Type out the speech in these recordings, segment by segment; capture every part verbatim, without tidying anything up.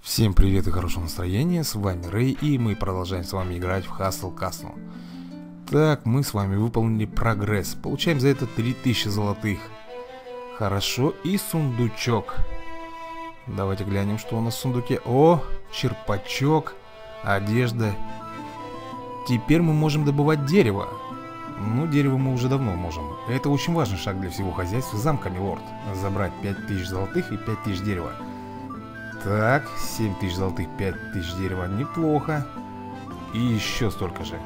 Всем привет и хорошего настроения, с вами Рэй, и мы продолжаем с вами играть в Hustle Castle. Так, мы с вами выполнили прогресс, получаем за это три тысячи золотых. Хорошо, и сундучок. Давайте глянем, что у нас в сундуке. О, черпачок, одежда. Теперь мы можем добывать дерево. Ну, дерево мы уже давно можем. Это очень важный шаг для всего хозяйства замка, милорд. Забрать пять тысяч золотых и пять тысяч дерева. Так, семь тысяч золотых, пять тысяч дерева, неплохо. И еще столько же.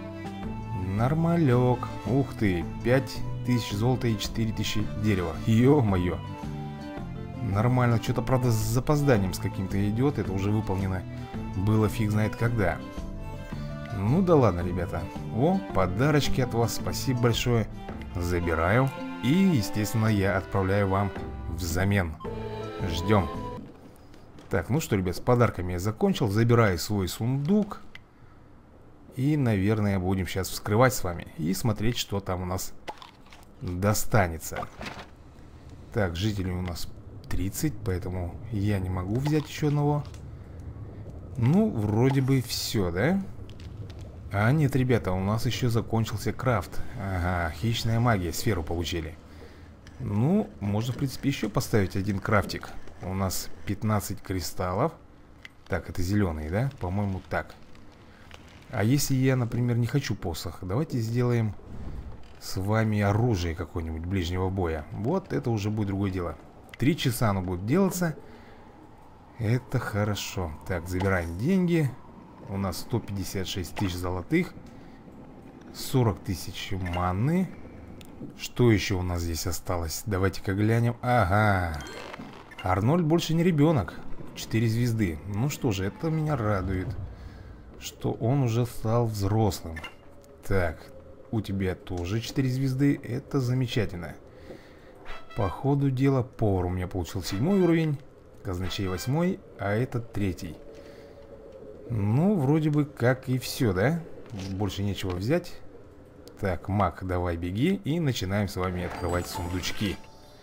Нормалек. Ух ты, пять тысяч золота и четыре тысячи дерева. Ё-моё. Нормально, что-то, правда, с запозданием с каким-то идет. Это уже выполнено было фиг знает когда. Ну да ладно, ребята. О, подарочки от вас, спасибо большое. Забираю. И, естественно, я отправляю вам взамен. Ждем. Так, ну что, ребят, с подарками я закончил. Забираю свой сундук. И, наверное, будем сейчас вскрывать с вами и смотреть, что там у нас достанется. Так, жителей у нас тридцать, поэтому я не могу взять еще одного. Ну, вроде бы все, да? А нет, ребята, у нас еще закончился крафт. Ага, хищная магия, сферу получили. Ну, можно, в принципе, еще поставить один крафтик. У нас пятнадцать кристаллов. Так, это зеленые, да? По-моему, так. А если я, например, не хочу посох, давайте сделаем с вами оружие какое-нибудь ближнего боя. Вот это уже будет другое дело. Три часа оно будет делаться. Это хорошо. Так, забираем деньги. У нас сто пятьдесят шесть тысяч золотых, сорок тысяч манны. Что еще у нас здесь осталось? Давайте-ка глянем. Ага, Арнольд больше не ребенок. четыре звезды. Ну что же, это меня радует, что он уже стал взрослым. Так, у тебя тоже четыре звезды. Это замечательно. По ходу дела повар у меня получил седьмой уровень, казначей восьмой, а этот третий. Ну, вроде бы как и все, да? Больше нечего взять. Так, маг, давай беги. И начинаем с вами открывать сундучки.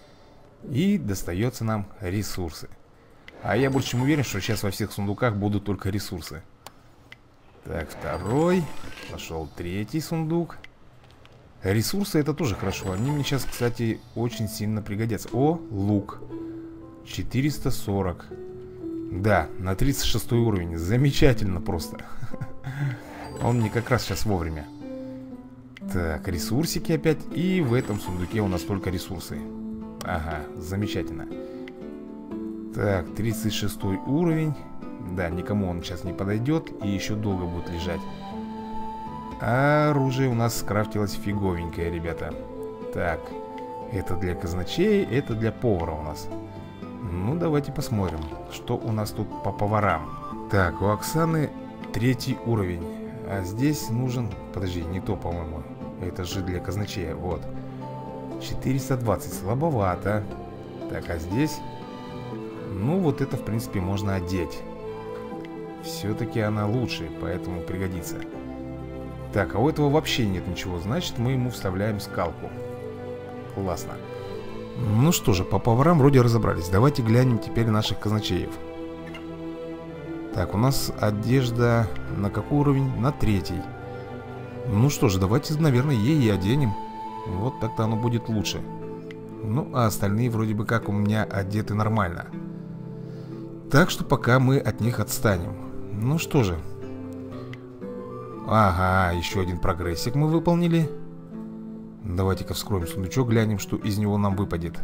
И достается нам ресурсы. А я больше чем уверен, что сейчас во всех сундуках будут только ресурсы. Так, второй. Пошел третий сундук. Ресурсы это тоже хорошо. Они мне сейчас, кстати, очень сильно пригодятся. О, лук. четыреста сорок. Да, на тридцать шестой уровень. Замечательно просто. Он мне как раз сейчас вовремя. Так, ресурсики опять. И в этом сундуке у нас только ресурсы. Ага, замечательно. Так, тридцать шестой уровень. Да, никому он сейчас не подойдет. И еще долго будет лежать. А оружие у нас скрафтилось фиговенькое, ребята. Так, это для казначей, это для повара у нас. Ну, давайте посмотрим, что у нас тут по поварам. Так, у Оксаны третий уровень. А здесь нужен... Подожди, не то, по-моему. Это же для казначея, вот. четыреста двадцать, слабовато. Так, а здесь... Ну, вот это, в принципе, можно одеть. Все-таки она лучше, поэтому пригодится. Так, а у этого вообще нет ничего. Значит, мы ему вставляем скалку. Классно. Ну что же, по поварам вроде разобрались. Давайте глянем теперь наших казначеев. Так, у нас одежда на какой уровень? На третий. Ну что же, давайте, наверное, ей и оденем. Вот так-то оно будет лучше. Ну, а остальные вроде бы как у меня одеты нормально. Так что пока мы от них отстанем. Ну что же. Ага, еще один прогрессик мы выполнили. Давайте-ка вскроем сундучок, глянем, что из него нам выпадет.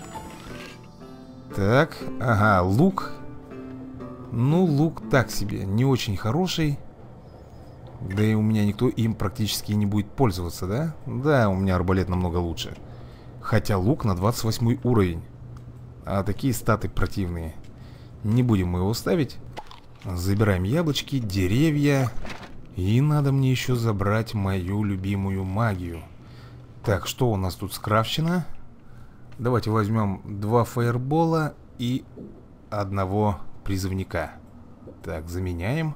Так, ага, лук. Ну, лук так себе, не очень хороший. Да и у меня никто им практически не будет пользоваться, да? Да, у меня арбалет намного лучше. Хотя лук на двадцать восьмой уровень. А такие статы противные. Не будем мы его ставить. Забираем яблочки, деревья. И надо мне еще забрать мою любимую магию. Так, что у нас тут скрафчено? Давайте возьмем два фаербола и одного призывника. Так, заменяем.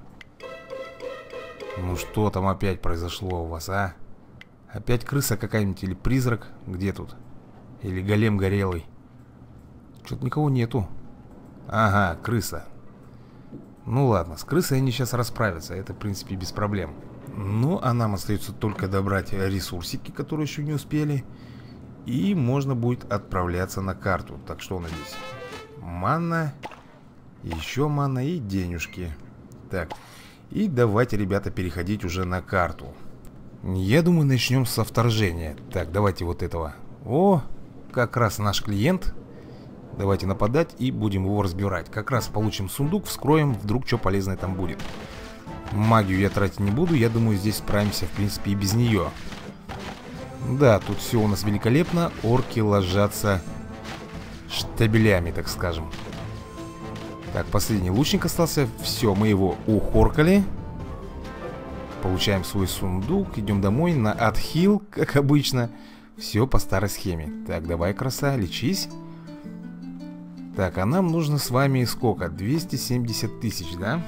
Ну что там опять произошло у вас, а? Опять крыса какая-нибудь или призрак? Где тут? Или голем горелый? Что-то никого нету. Ага, крыса. Ну ладно, с крысой они сейчас расправятся. Это, в принципе, без проблем. Ну, а нам остается только добрать ресурсики, которые еще не успели. И можно будет отправляться на карту. Так, что у нас здесь? Манна. Еще манна и денежки. Так, и давайте, ребята, переходить уже на карту. Я думаю, начнем со вторжения. Так, давайте вот этого. О, как раз наш клиент. Давайте нападать и будем его разбирать. Как раз получим сундук, вскроем, вдруг что полезное там будет. Магию я тратить не буду. Я думаю, здесь справимся, в принципе, и без нее. Да, тут все у нас великолепно. Орки ложатся штабелями, так скажем. Так, последний лучник остался. Все, мы его ухоркали. Получаем свой сундук. Идем домой на отхил, как обычно. Все по старой схеме. Так, давай, краса, лечись. Так, а нам нужно с вами сколько? двести семьдесят тысяч, да?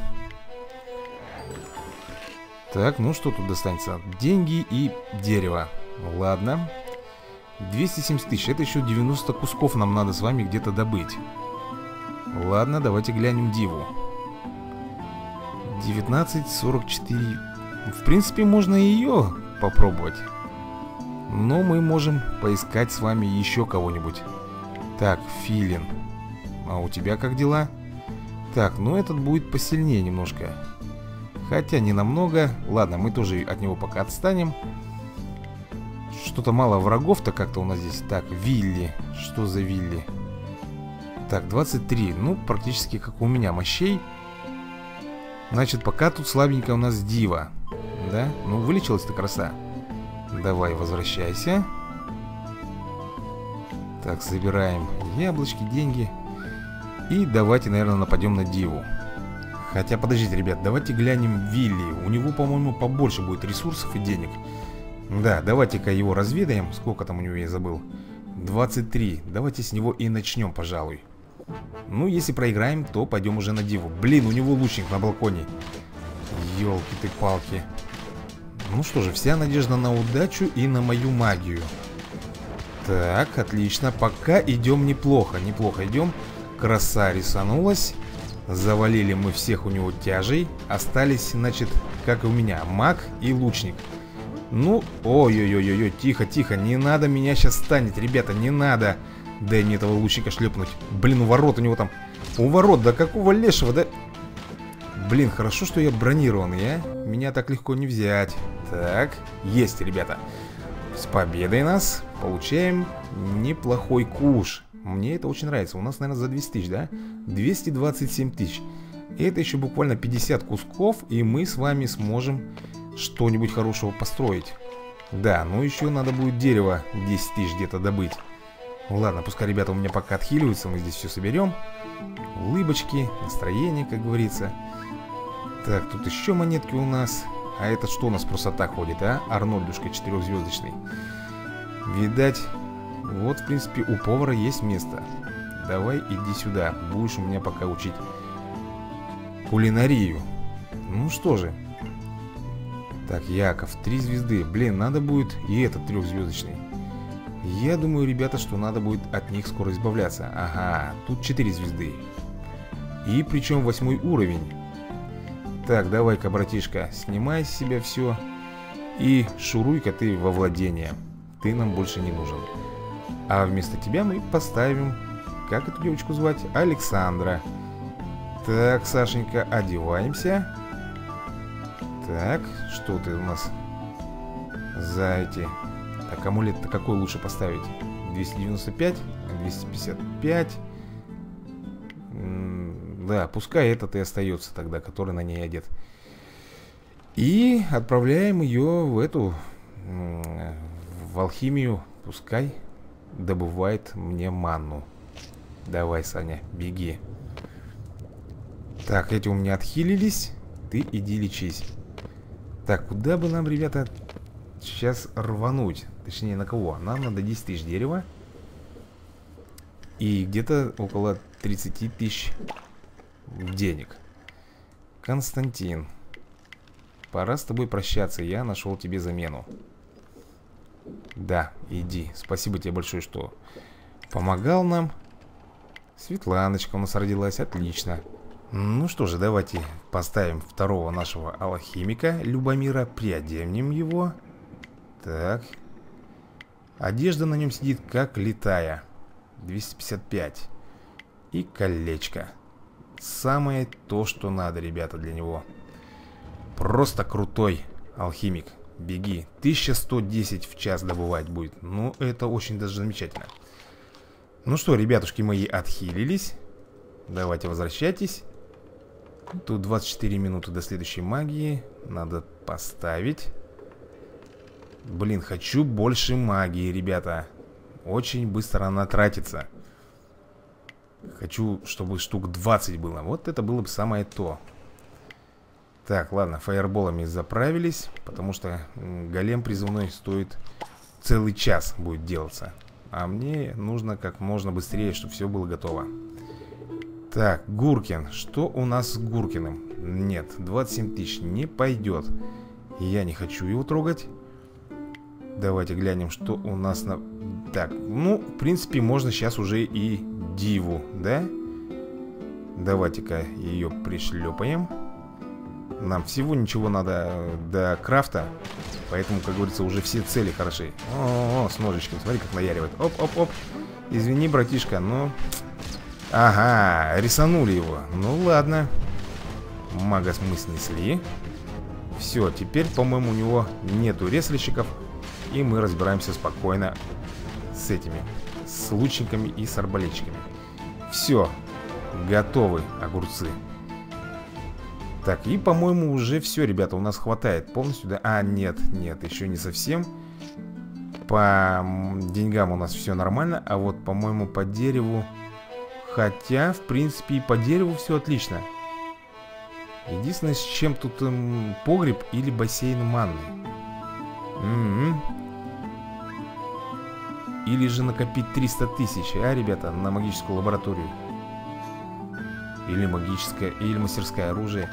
Так, ну что тут достанется? Деньги и дерево. Ладно. двести семьдесят тысяч. Это еще девяносто кусков нам надо с вами где-то добыть. Ладно, давайте глянем диву. девятнадцать сорок четыре. В принципе, можно ее попробовать. Но мы можем поискать с вами еще кого-нибудь. Так, филин. А у тебя как дела? Так, ну этот будет посильнее немножко. Хотя не намного. Ладно, мы тоже от него пока отстанем. Что-то мало врагов-то как-то у нас здесь. Так, Вилли. Что за Вилли? Так, двадцать три. Ну, практически как у меня мощей. Значит, пока тут слабенькая у нас дива. Да? Ну, вылечилась-то краса. Давай, возвращайся. Так, забираем яблочки, деньги. И давайте, наверное, нападем на диву. Хотя, подождите, ребят, давайте глянем Вилли. У него, по-моему, побольше будет ресурсов и денег. Да, давайте-ка его разведаем. Сколько там у него, я забыл. двадцать три. Давайте с него и начнем, пожалуй. Ну, если проиграем, то пойдем уже на диву. Блин, у него лучник на балконе. Ёлки ты палки. Ну что же, вся надежда на удачу и на мою магию. Так, отлично. Пока идем неплохо. Неплохо идем. Краса рисанулась. Завалили мы всех у него тяжей. Остались, значит, как и у меня, маг и лучник. Ну, ой-ой-ой-ой, тихо, тихо. Не надо меня сейчас станет, ребята, не надо. Дай мне этого лучника шлепнуть. Блин, у ворот у него там. У ворот, да какого лешего, да? Блин, хорошо, что я бронированный, а? Меня так легко не взять. Так, есть, ребята. С победой нас. Получаем неплохой куш. Мне это очень нравится. У нас, наверное, за двести тысяч, да? двести двадцать семь тысяч. И это еще буквально пятьдесят кусков. И мы с вами сможем что-нибудь хорошего построить. Да, ну еще надо будет дерево десять тысяч где-то добыть. Ладно, пускай ребята у меня пока отхиливаются. Мы здесь все соберем. Улыбочки, настроение, как говорится. Так, тут еще монетки у нас. А это что у нас просто так ходит, а? Арнольдушка четырехзвездочный. Видать, вот, в принципе, у повара есть место. Давай, иди сюда. Будешь у меня пока учить кулинарию. Ну что же. Так, Яков, три звезды. Блин, надо будет и этот трехзвездочный. Я думаю, ребята, что надо будет от них скоро избавляться. Ага, тут четыре звезды. И причем восьмой уровень. Так, давай-ка, братишка, снимай с себя все. И шуруй-ка ты во владение. Ты нам больше не нужен. А вместо тебя мы поставим, как эту девочку звать? Александра. Так, Сашенька, одеваемся. Так, что ты у нас за эти... Так, амулет-то какой лучше поставить? двести девяносто пять, двести пятьдесят пять. М да, пускай этот и остается тогда, который на ней одет. И отправляем ее в эту... В алхимию. Пускай добывает мне манну. Давай, Саня, беги. Так, эти у меня отхилились. Ты иди лечись. Так, куда бы нам, ребята, сейчас рвануть? Точнее, на кого? Нам надо десять тысяч дерева. И где-то около тридцать тысяч денег. Константин, пора с тобой прощаться. Я нашел тебе замену. Да, иди. Спасибо тебе большое, что помогал нам. Светланочка у нас родилась. Отлично. Ну что же, давайте поставим второго нашего алхимика Любомира, приоденем его. Так. Одежда на нем сидит как летая. двести пятьдесят пять. И колечко. Самое то, что надо, ребята, для него. Просто крутой алхимик. Беги. тысяча сто десять в час добывать будет. Ну, это очень даже замечательно. Ну что, ребятушки мои, отхилились. Давайте возвращайтесь. Тут двадцать четыре минуты до следующей магии. Надо поставить. Блин, хочу больше магии, ребята. Очень быстро она тратится. Хочу, чтобы штук двадцать было. Вот это было бы самое то. Так, ладно, фаерболами заправились. Потому что голем призывной стоит целый час будет делаться. А мне нужно как можно быстрее, чтобы все было готово. Так, Гуркин. Что у нас с Гуркиным? Нет, двадцать семь тысяч не пойдет. Я не хочу его трогать. Давайте глянем, что у нас на... Так, ну, в принципе, можно сейчас уже и Диву, да? Давайте-ка ее пришлепаем. Нам всего ничего надо до крафта. Поэтому, как говорится, уже все цели хороши. О, -о, -о с ножичком, смотри, как наяривает. Оп-оп-оп. Извини, братишка, но... Ага, рисанули его. Ну ладно. Мага мы снесли. Все, теперь, по-моему, у него нету реслищиков. И мы разбираемся спокойно с этими, с лучниками и с арбалетчиками. Все, готовы огурцы. Так, и, по-моему, уже все, ребята, у нас хватает полностью, да? А, нет, нет, еще не совсем. По деньгам у нас все нормально. А вот, по-моему, по дереву... Хотя, в принципе, и по дереву все отлично. Единственное, с чем тут эм, погреб или бассейн манны. М-м-м. Или же накопить триста тысяч, а, ребята, на магическую лабораторию. Или магическое, или мастерское оружие.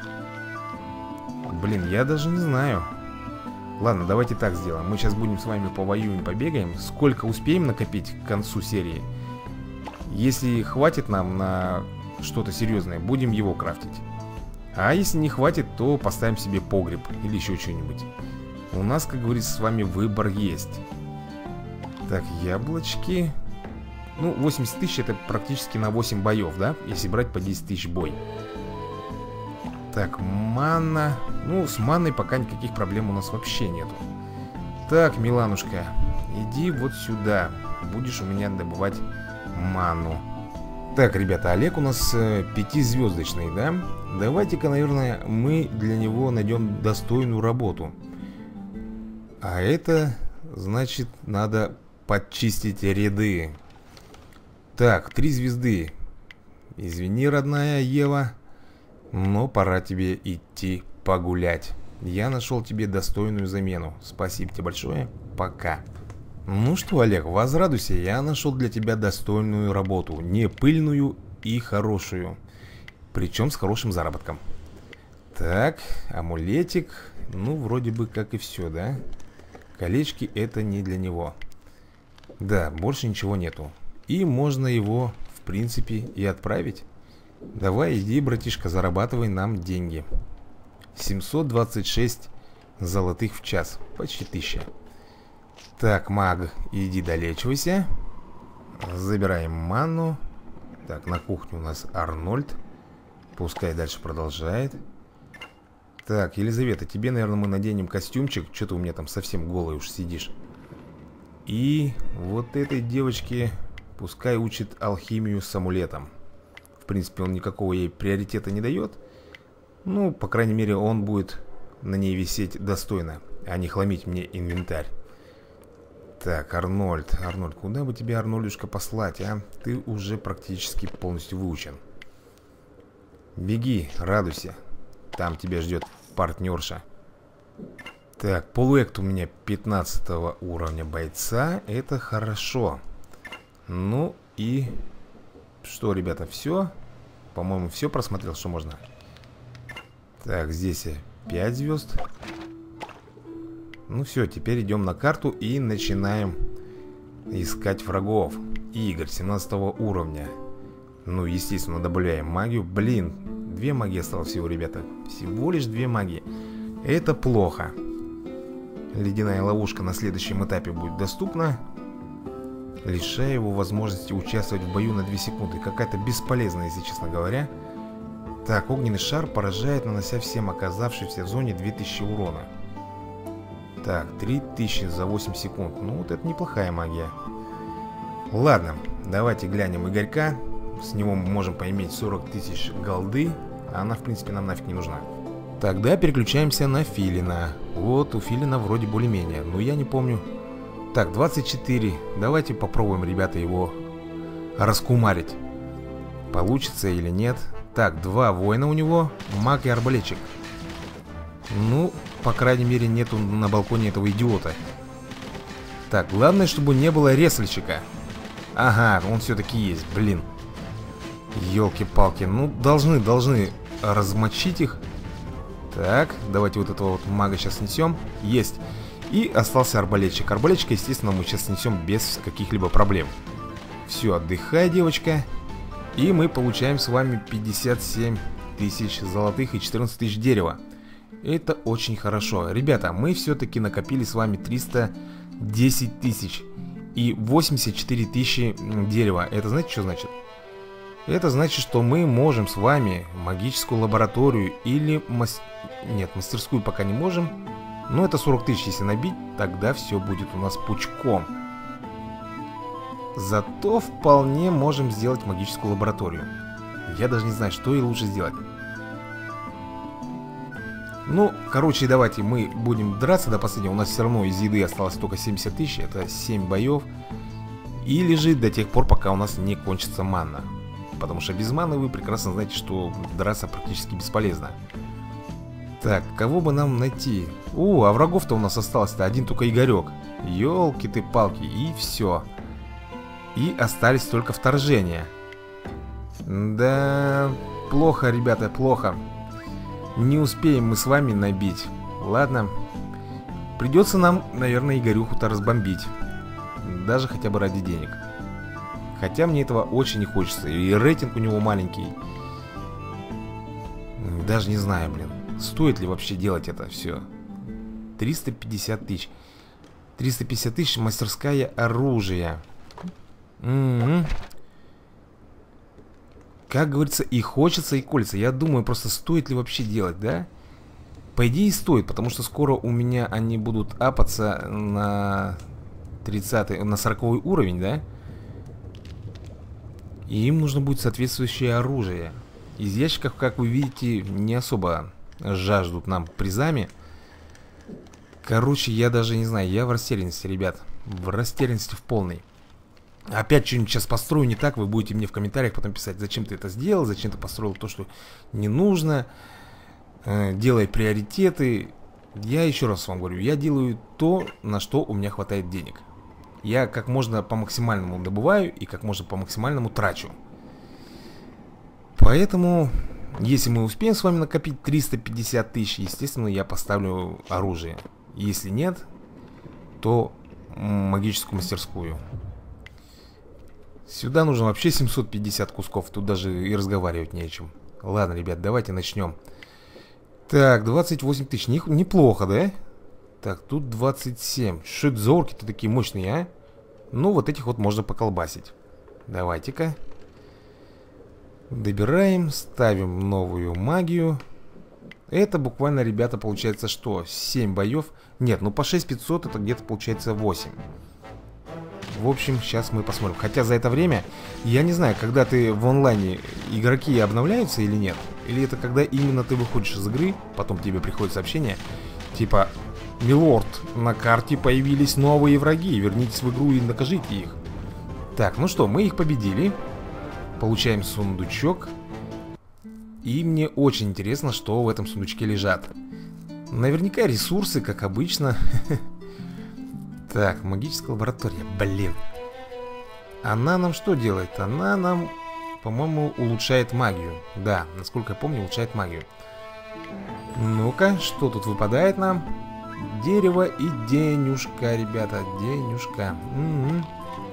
Блин, я даже не знаю. Ладно, давайте так сделаем. Мы сейчас будем с вами повоюем, побегаем. Сколько успеем накопить к концу серии. Если хватит нам на что-то серьезное, будем его крафтить. А если не хватит, то поставим себе погреб или еще что-нибудь. У нас, как говорится, с вами выбор есть. Так, яблочки. Ну, восемьдесят тысяч это практически на восемь боев, да? Если брать по десять тысяч бой. Так, манна. Ну, с манной пока никаких проблем у нас вообще нету. Так, Миланушка, иди вот сюда. Будешь у меня добывать ману. Так, ребята, Олег у нас э, пятизвездочный, да? Давайте-ка, наверное, мы для него найдем достойную работу. А это, значит, надо подчистить ряды. Так, три звезды. Извини, родная Ева, но пора тебе идти погулять. Я нашел тебе достойную замену. Спасибо тебе большое. Пока. Ну что, Олег, возрадуйся, я нашел для тебя достойную работу. Не пыльную и хорошую. Причем с хорошим заработком. Так, амулетик. Ну, вроде бы как и все, да? Колечки это не для него. Да, больше ничего нету. И можно его, в принципе, и отправить. Давай, иди, братишка, зарабатывай нам деньги. семьсот двадцать шесть золотых в час. Почти тысяча. Так, маг, иди долечивайся. Забираем ману. Так, на кухне у нас Арнольд. Пускай дальше продолжает. Так, Елизавета, тебе, наверное, мы наденем костюмчик. Что ты у меня там совсем голый уж сидишь. И вот этой девочке пускай учит алхимию с амулетом. В принципе, он никакого ей приоритета не дает. Ну, по крайней мере, он будет на ней висеть достойно, а не хламить мне инвентарь. Так, Арнольд, Арнольд, куда бы тебе, Арнольдушка, послать, а? Ты уже практически полностью выучен. Беги, радуйся. Там тебя ждет партнерша. Так, полуэкт у меня пятнадцатого уровня бойца. Это хорошо. Ну и... Что, ребята, все? По-моему, все просмотрел, что можно. Так, здесь пять звезд. Ну все, теперь идем на карту и начинаем искать врагов. Игорь, семнадцатого уровня. Ну, естественно, добавляем магию. Блин, Две магии осталось всего, ребята. Всего лишь две магии. Это плохо. Ледяная ловушка на следующем этапе будет доступна, лишая его возможности участвовать в бою на две секунды. Какая-то бесполезная, если честно говоря. Так, огненный шар поражает, нанося всем оказавшимся в зоне две тысячи урона. Так, три тысячи за восемь секунд. Ну, вот это неплохая магия. Ладно, давайте глянем Игорька. С него мы можем поиметь сорок тысяч голды. А она, в принципе, нам нафиг не нужна. Тогда переключаемся на Филина. Вот, у Филина вроде более-менее. Но я не помню. Так, двадцать четыре. Давайте попробуем, ребята, его раскумарить. Получится или нет. Так, два воина у него. Маг и арбалетчик. Ну, по крайней мере, нету на балконе этого идиота. Так, главное, чтобы не было реслищика. Ага, он все-таки есть, блин. Ёлки-палки, ну должны, должны размочить их. Так, давайте вот этого вот мага сейчас снесем. Есть. И остался арбалетчик. Арбалетчика, естественно, мы сейчас снесем без каких-либо проблем. Все, отдыхай, девочка. И мы получаем с вами пятьдесят семь тысяч золотых и четырнадцать тысяч дерева. Это очень хорошо. Ребята, мы все-таки накопили с вами триста десять тысяч и восемьдесят четыре тысячи дерева. Это знаете, что значит? Это значит, что мы можем с вами магическую лабораторию или... Мас... Нет, мастерскую пока не можем. Но это сорок тысяч, если набить, тогда все будет у нас пучком. Зато вполне можем сделать магическую лабораторию. Я даже не знаю, что и лучше сделать. Ну, короче, давайте мы будем драться до последнего. У нас все равно из еды осталось только семьдесят тысяч. Это семь боев. И лежит до тех пор, пока у нас не кончится манна. Потому что без маны вы прекрасно знаете, что драться практически бесполезно. Так, кого бы нам найти? О, а врагов-то у нас осталось-то один только Игорек. Ёлки ты палки, и все. И остались только вторжения. Да, плохо, ребята, плохо. Не успеем мы с вами набить. Ладно. Придется нам, наверное, Игорюху-то разбомбить. Даже хотя бы ради денег. Хотя мне этого очень не хочется. И рейтинг у него маленький. Даже не знаю, блин. Стоит ли вообще делать это все? триста пятьдесят тысяч. триста пятьдесят тысяч мастерская оружия. Угу. Как говорится, и хочется, и колется. Я думаю, просто стоит ли вообще делать, да? По идее стоит, потому что скоро у меня они будут апаться на тридцатый, на сороковой уровень, да? И им нужно будет соответствующее оружие. Из ящиков, как вы видите, не особо жаждут нам призами. Короче, я даже не знаю, я в растерянности, ребят. В растерянности в полной. Опять что-нибудь сейчас построю не так, вы будете мне в комментариях потом писать, зачем ты это сделал, зачем ты построил то, что не нужно. э, Делай приоритеты. Я еще раз вам говорю, я делаю то, на что у меня хватает денег. Я как можно по максимальному добываю и как можно по максимальному трачу. Поэтому, если мы успеем с вами накопить триста пятьдесят тысяч, естественно, я поставлю оружие. Если нет, то магическую мастерскую. Сюда нужно вообще семьсот пятьдесят кусков. Тут даже и разговаривать не о чем. Ладно, ребят, давайте начнем. Так, двадцать восемь тысяч. Неплохо, да? Так, тут двадцать семь. Что это за орки-то такие мощные, а? Ну, вот этих вот можно поколбасить. Давайте-ка. Добираем, ставим новую магию. Это буквально, ребята, получается что? семь боев. Нет, ну по шесть тысяч пятьсот это где-то получается восемь. В общем, сейчас мы посмотрим. Хотя за это время, я не знаю, когда ты в онлайне, игроки обновляются или нет. Или это когда именно ты выходишь из игры, потом тебе приходит сообщение, типа: милорд, на карте появились новые враги, вернитесь в игру и накажите их. Так, ну что, мы их победили. Получаем сундучок. И мне очень интересно, что в этом сундучке лежат. Наверняка ресурсы, как обычно. Так, магическая лаборатория, блин. Она нам что делает? Она нам, по-моему, улучшает магию. Да, насколько я помню, улучшает магию. Ну-ка, что тут выпадает нам? Дерево и денежка, ребята, денежка. М-м-м.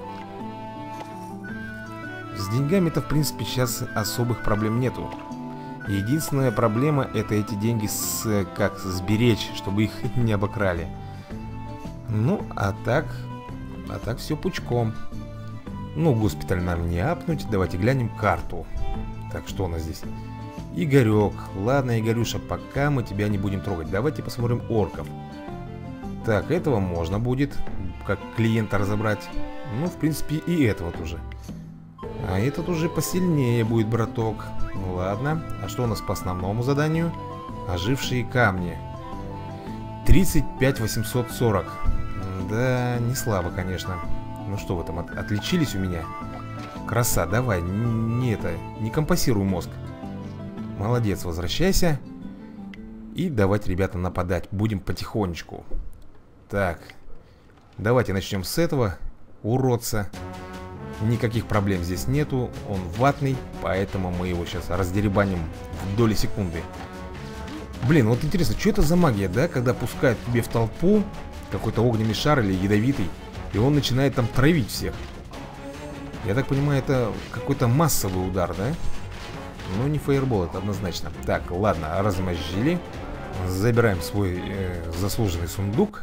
С деньгами-то, в принципе, сейчас особых проблем нету. Единственная проблема — это эти деньги с, как сберечь, чтобы их не обокрали. Ну, а так... А так все пучком. Ну, госпиталь нам не апнуть. Давайте глянем карту. Так, что у нас здесь? Игорек. Ладно, Игорюша, пока мы тебя не будем трогать. Давайте посмотрим орков. Так, этого можно будет как клиента разобрать. Ну, в принципе, и этого тоже. А этот уже посильнее будет, браток. Ну, ладно. А что у нас по основному заданию? Ожившие камни. тридцать пять восемьсот сорок. Да, не слабо, конечно. Ну что вы там, от отличились у меня? Краса, давай, не это, не компасируй мозг. Молодец, возвращайся. И давайте, ребята, нападать. Будем потихонечку. Так, давайте начнем с этого уродца. Никаких проблем здесь нету. Он ватный, поэтому мы его сейчас раздеребаним в доли секунды. Блин, вот интересно, что это за магия, да? Когда пускают тебе в толпу какой-то огненный шар или ядовитый, и он начинает там травить всех. Я так понимаю, это какой-то массовый удар, да? Ну, не фаербол, это однозначно. Так, ладно, размозжили. Забираем свой э, заслуженный сундук.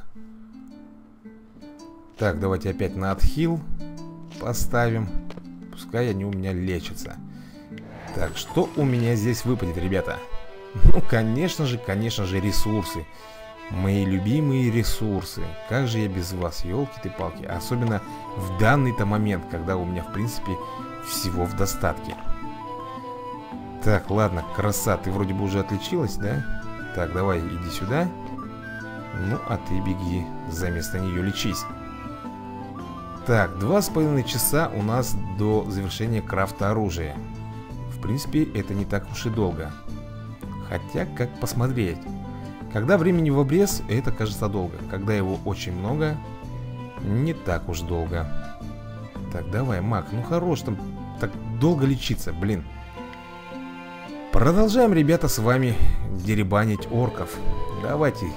Так, давайте опять на отхил поставим. Пускай они у меня лечатся. Так, что у меня здесь выпадет, ребята? Ну, конечно же, конечно же, ресурсы. Мои любимые ресурсы. Как же я без вас, елки-ты-палки. Особенно в данный-то момент, когда у меня, в принципе, всего в достатке. Так, ладно, краса, ты вроде бы уже отличилась, да? Так, давай, иди сюда. Ну, а ты беги, за место нее лечись. Так, два с половиной часа у нас до завершения крафта оружия. В принципе, это не так уж и долго. Хотя, как посмотреть. Когда времени в обрез, это кажется долго. Когда его очень много, не так уж долго. Так, давай, маг, ну хорош там так долго лечиться, блин. Продолжаем, ребята, с вами деребанить орков. Давайте.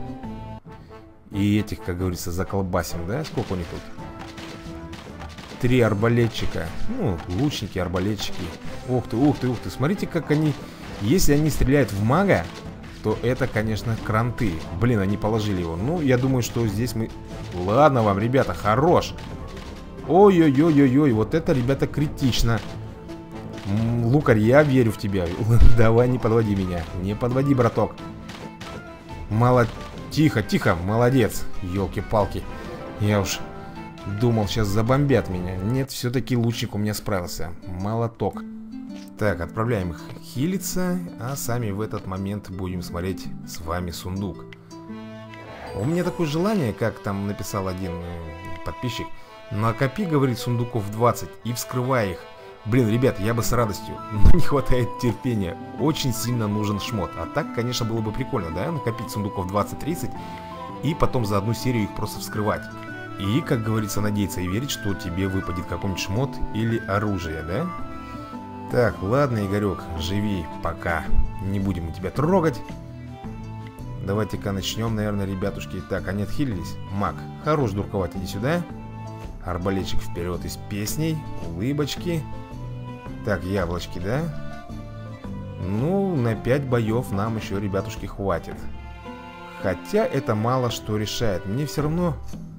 И этих, как говорится, заколбасим, да? Сколько у них тут? Три арбалетчика. Ну, лучники, арбалетчики. Ух ты, ух ты, ух ты. Смотрите, как они... Если они стреляют в мага, то это, конечно, кранты. Блин, они положили его. Ну, я думаю, что здесь мы... Ладно вам, ребята, хорош. Ой-ой-ой-ой-ой. Вот это, ребята, критично. Лукарь, я верю в тебя. Давай, не подводи меня. Не подводи, браток. Мало... Тихо, тихо, молодец. Ёлки-палки. Я уж думал, сейчас забомбят меня. Нет, все-таки лучник у меня справился. Молоток. Так, отправляем их хилиться. А сами в этот момент будем смотреть с вами сундук. У меня такое желание, как там написал один подписчик. Накопи, говорит, сундуков двадцать и вскрывай их. Блин, ребят, я бы с радостью, но не хватает терпения. Очень сильно нужен шмот. А так, конечно, было бы прикольно, да? Накопить сундуков двадцать-тридцать и потом за одну серию их просто вскрывать. И, как говорится, надеяться и верить, что тебе выпадет какой-нибудь шмот или оружие, да? Так, ладно, Игорек, живи пока. Не будем мы тебя трогать. Давайте-ка начнем, наверное, ребятушки. Так, они отхилились. Маг, хорош дурковать, иди сюда. Арбалетчик вперед из песней. Улыбочки. Так, яблочки, да? Ну, на пять боев нам еще, ребятушки, хватит. Хотя это мало что решает. Мне все равно...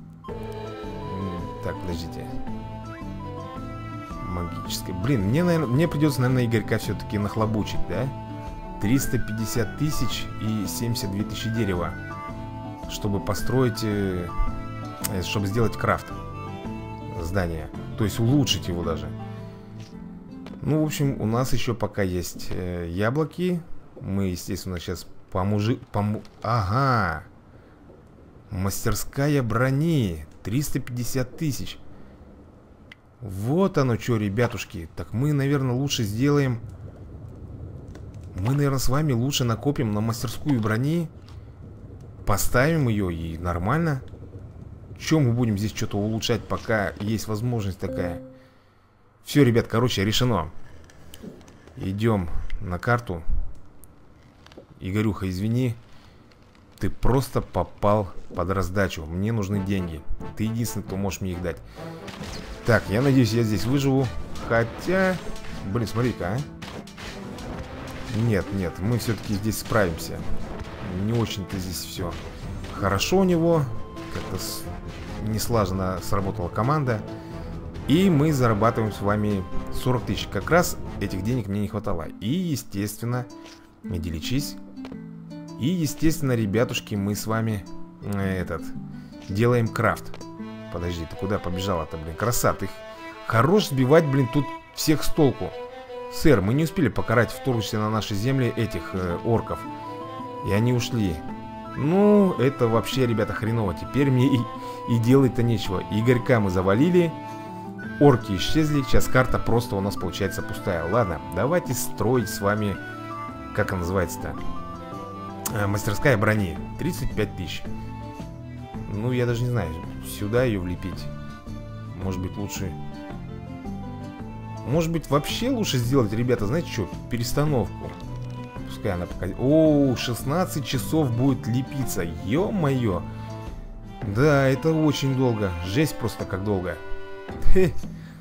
Так, подождите. Магическое. Блин, мне, наверное, мне придется, наверное, Игорька все-таки нахлобучить, да? триста пятьдесят тысяч и семьдесят две тысячи дерева. Чтобы построить... Э, чтобы сделать крафт здания. То есть улучшить его даже. Ну, в общем, у нас еще пока есть э, яблоки. Мы, естественно, сейчас помужи... Пому... Ага. Мастерская брони. триста пятьдесят тысяч. Вот оно что, ребятушки. Так мы, наверное, лучше сделаем... Мы, наверное, с вами лучше накопим на мастерскую брони. Поставим ее и нормально. Чем мы будем здесь что-то улучшать, пока есть возможность такая? Все, ребят, короче, решено. Идем на карту. Игорюха, извини. Ты просто попал под раздачу. Мне нужны деньги. Ты единственный, кто можешь мне их дать. Так, я надеюсь, я здесь выживу. Хотя... Блин, смотри-ка, а. Нет, нет, мы все-таки здесь справимся. Не очень-то здесь все хорошо у него. Как-то с... неслаженно сработала команда. И мы зарабатываем с вами сорок тысяч. Как раз этих денег мне не хватало. И, естественно, иди лечись. И, естественно, ребятушки, мы с вами э, этот делаем крафт. Подожди, ты куда побежала-то, блин? Краса, ты хорош сбивать, блин, тут всех с толку. Сэр, мы не успели покарать вторгшихся на наши земли этих э, орков. И они ушли. Ну, это вообще, ребята, хреново. Теперь мне и, и делать-то нечего. Игорька мы завалили. Орки исчезли. Сейчас карта просто у нас получается пустая. Ладно, давайте строить с вами... Как она называется-то? Э, мастерская брони. тридцать пять тысяч. Ну, я даже не знаю. Сюда ее влепить. Может быть, лучше... Может быть, вообще лучше сделать, ребята, знаете что? Перестановку. Пускай она пока... О, шестнадцать часов будет лепиться. Ё-моё. Да, это очень долго. Жесть просто как долго. Хе.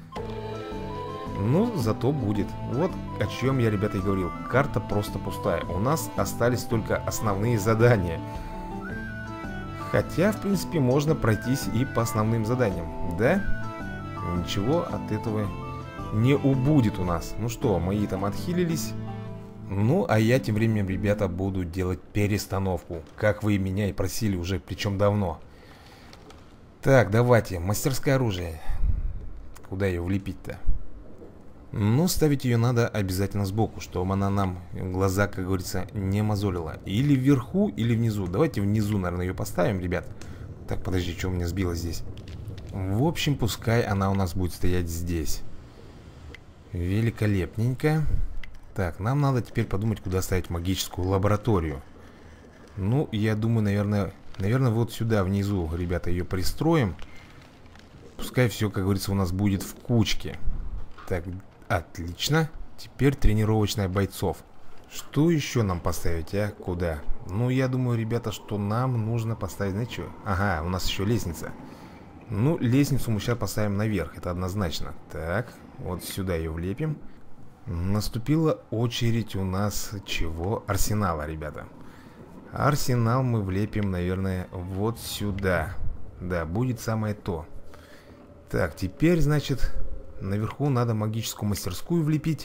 Ну, зато будет. Вот о чем я, ребята, и говорил. Карта просто пустая. У нас остались только основные задания. Хотя, в принципе, можно пройтись и по основным заданиям. Да? Ничего от этого не убудет у нас. Ну что, мои там отхилились. Ну, а я тем временем, ребята, буду делать перестановку. Как вы меня и просили уже, причем давно. Так, давайте, мастерское оружие. Куда ее влепить-то? Ну, ставить ее надо обязательно сбоку, чтобы она нам глаза, как говорится, не мозолила. Или вверху, или внизу. Давайте внизу, наверное, ее поставим, ребят. Так, подожди, что у меня сбило здесь? В общем, пускай она у нас будет стоять здесь. Великолепненько. Так, нам надо теперь подумать, куда ставить магическую лабораторию. Ну, я думаю, наверное, наверное, вот сюда внизу, ребята, ее пристроим. Пускай все, как говорится, у нас будет в кучке. Так, отлично. Теперь тренировочная бойцов. Что еще нам поставить, а? Куда? Ну, я думаю, ребята, что нам нужно поставить, знаете что? Ага, у нас еще лестница. Ну, лестницу мы сейчас поставим наверх, это однозначно. Так, вот сюда ее влепим. Наступила очередь у нас чего? Арсенала, ребята. Арсенал мы влепим, наверное, вот сюда. Да, будет самое то. Так, теперь, значит, наверху надо магическую мастерскую влепить.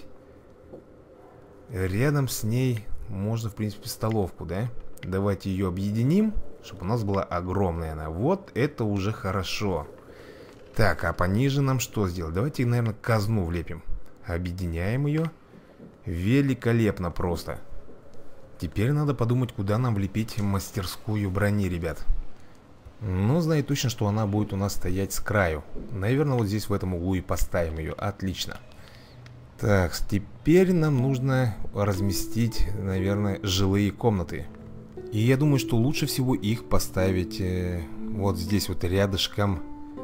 Рядом с ней можно, в принципе, столовку, да? Давайте ее объединим, чтобы у нас была огромная она. Вот это уже хорошо. Так, а пониже нам что сделать? Давайте, наверное, казну влепим. Объединяем ее. Великолепно просто. Теперь надо подумать, куда нам влепить мастерскую брони, ребят. Ну, знаю точно, что она будет у нас стоять с краю. Наверное, вот здесь в этом углу и поставим ее. Отлично. Так, теперь нам нужно разместить, наверное, жилые комнаты. И я думаю, что лучше всего их поставить э, вот здесь вот рядышком.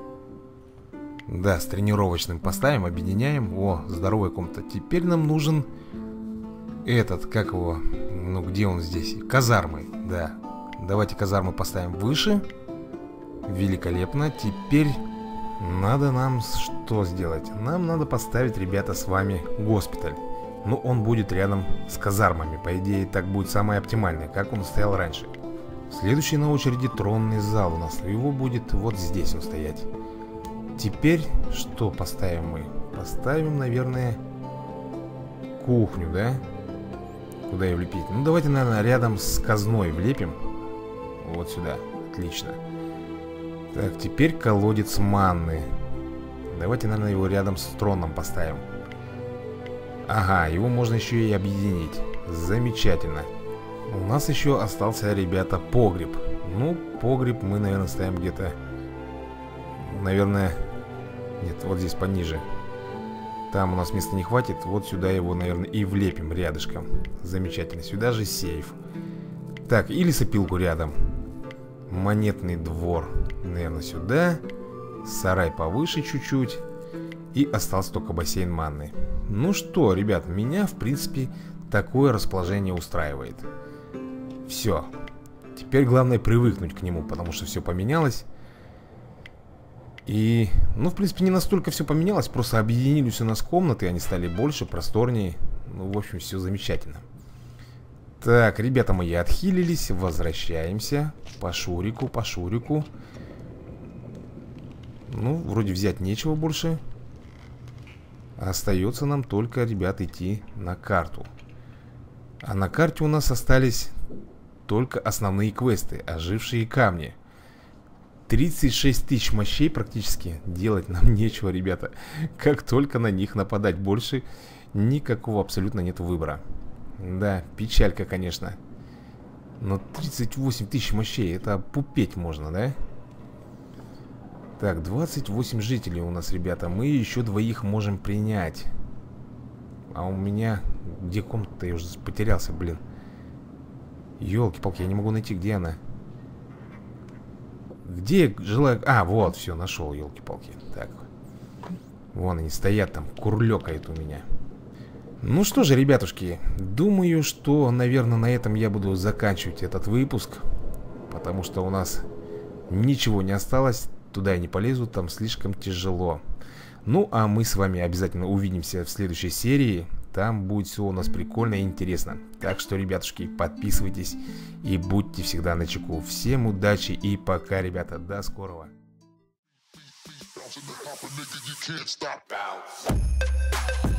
Да, с тренировочным поставим, объединяем. О, здоровая комната. Теперь нам нужен этот, как его, ну где он здесь? Казармы, да. Давайте казармы поставим выше. Великолепно. Теперь надо нам что сделать? Нам надо поставить, ребята, с вами госпиталь. Ну, он будет рядом с казармами. По идее, так будет самое оптимальное, как он стоял раньше. Следующий на очереди тронный зал у нас. Его будет вот здесь он стоять. Теперь что поставим мы? Поставим, наверное, кухню, да? Куда ее влепить? Ну, давайте, наверное, рядом с казной влепим. Вот сюда. Отлично. Так, теперь колодец манны. Давайте, наверное, его рядом с троном поставим. Ага, его можно еще и объединить. Замечательно. У нас еще остался, ребята, погреб. Ну, погреб мы, наверное, ставим где-то... Наверное... Нет, вот здесь пониже. Там у нас места не хватит. Вот сюда его, наверное, и влепим рядышком. Замечательно. Сюда же сейф. Так, и лесопилку рядом. Монетный двор, наверное, сюда. Сарай повыше чуть-чуть. И остался только бассейн манны. Ну что, ребят, меня, в принципе, такое расположение устраивает. Все. Теперь главное привыкнуть к нему, потому что все поменялось. И, ну, в принципе, не настолько все поменялось. Просто объединились у нас комнаты, они стали больше, просторнее. Ну, в общем, все замечательно. Так, ребята мои, отхилились. Возвращаемся. По шурику, по шурику. Ну, вроде взять нечего больше. Остается нам только, ребят, идти на карту. А на карте у нас остались только основные квесты. Ожившие камни. тридцать шесть тысяч мощей практически. Делать нам нечего, ребята. Как только на них нападать, больше никакого абсолютно нет выбора. Да, печалька, конечно. Но тридцать восемь тысяч мощей, это пупеть можно, да? Так, двадцать восемь жителей у нас, ребята. Мы еще двоих можем принять. А у меня... Где комната-то? Я уже потерялся, блин. Ёлки-палки, я не могу найти, где она. Где жила... А, вот, все, нашел, ёлки-палки. Так. Вон они стоят там, курлёкает у меня. Ну что же, ребятушки, думаю, что, наверное, на этом я буду заканчивать этот выпуск. Потому что у нас ничего не осталось. Туда я не полезу, там слишком тяжело. Ну, а мы с вами обязательно увидимся в следующей серии. Там будет все у нас прикольно и интересно. Так что, ребятушки, подписывайтесь и будьте всегда начеку. Всем удачи и пока, ребята. До скорого. You can't stop.